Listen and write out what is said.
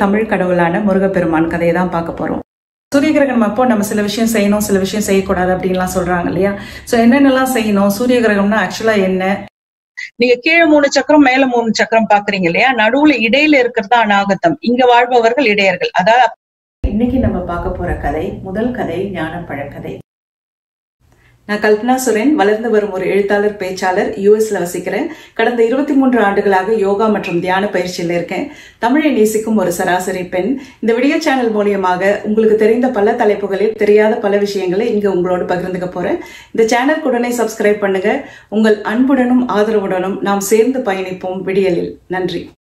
தமிழ் கடவுளான முருகப்பெருமான் கதையை தான் பார்க்க போறோம். சூரிய கிரகணம் அப்போ நம்ம சில விஷயம் செய்யணும், சில விஷயம் செய்யக்கூடாது அப்படின்லாம் சொல்றாங்க இல்லையா? சோ என்னென்னலாம் செய்யணும், சூரிய கிரகணம்னா ஆக்சுவலா என்ன? நீங்க கீழே 3 சக்கரம் மேல 3 சக்கரம் பாக்குறீங்க இல்லையா? நடுவுல இடையில இருக்கிறதா அநாகதம். இங்க வாழ்பவர்கள் இடையர்கள். அதாவது இன்னைக்கு நம்ம பார்க்க போற கதை முதல் கதை ஞான பழக்கதை. நான் கல்பனா சுரேன், வளர்ந்து வரும் ஒரு எழுத்தாளர், பேச்சாளர், யூஎஸ்ல வசிக்கிறேன். கடந்த 23 ஆண்டுகளாக யோகா மற்றும் தியான பயிற்சியில் இருக்கேன். தமிழை நேசிக்கும் ஒரு சராசரி பெண். இந்த வீடியோ சேனல் மூலியமாக உங்களுக்கு தெரிந்த பல தலைப்புகளில் தெரியாத பல விஷயங்களை இங்க உங்களோடு பகிர்ந்துக்க போறேன். இந்த சேனல் உடனே சப்ஸ்கிரைப் பண்ணுங்க. உங்கள் அன்புடனும் ஆதரவுடனும் நாம் சேர்ந்து பயணிப்போம் விடியலில். நன்றி.